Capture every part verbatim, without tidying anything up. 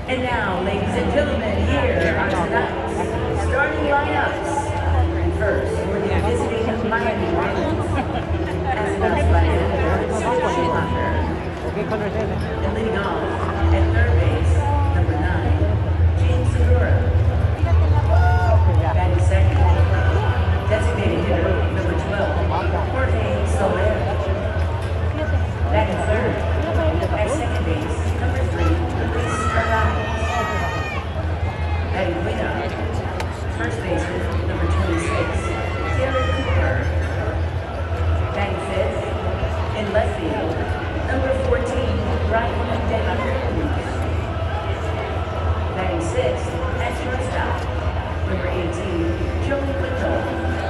And now, ladies and gentlemen, here are tonight's starting lineups. First, we're the visiting Miami Marlins, as announced by Senator Schumacher. And leading off, at third base, number nine, James Segura. Batting second, designated hitter, number twelve, Jorge Soler. Batting third, at second base, number three, Luis Arraez. Batting cleanup, first baseman, number twenty-six, Derek Cooper. Batting fifth, in left field, number fourteen, Ryan Denny. Batting sixth, at shortstop, number eighteen, Joey Wendell.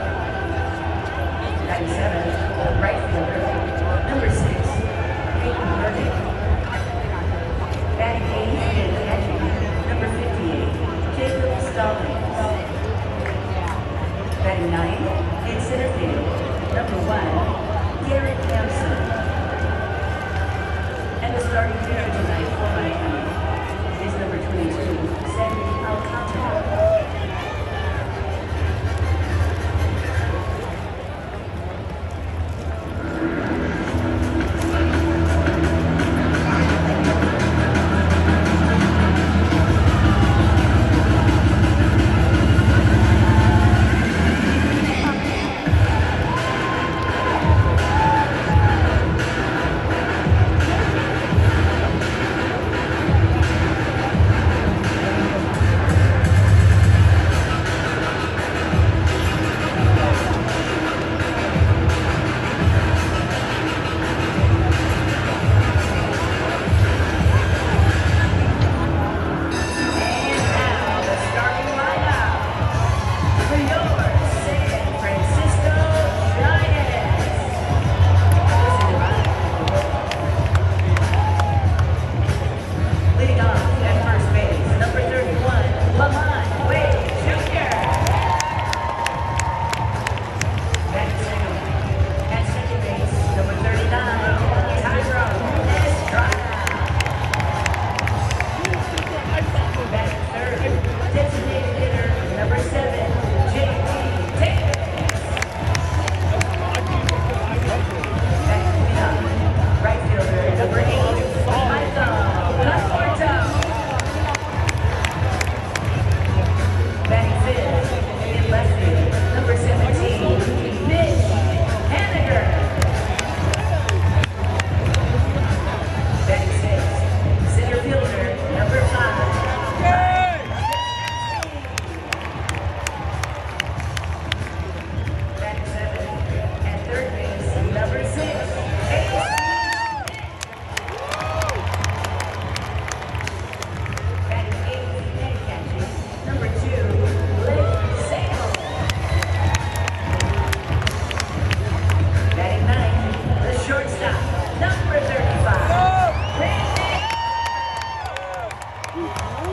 Batting seventh, right fielder, number six, Peyton Burdick. Batting eighth and catching, number fifty-eight, Jacob Stallings. Batting ninth, in center field, number one, Garrett Hampson. And the starting pitcher tonight for Miami is number twenty-two, Sandy Alcantara. Shortstop, number thirty-five.